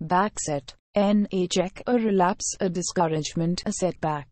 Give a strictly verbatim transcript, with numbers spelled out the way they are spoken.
Backset. N. A check, a relapse, a discouragement, a setback.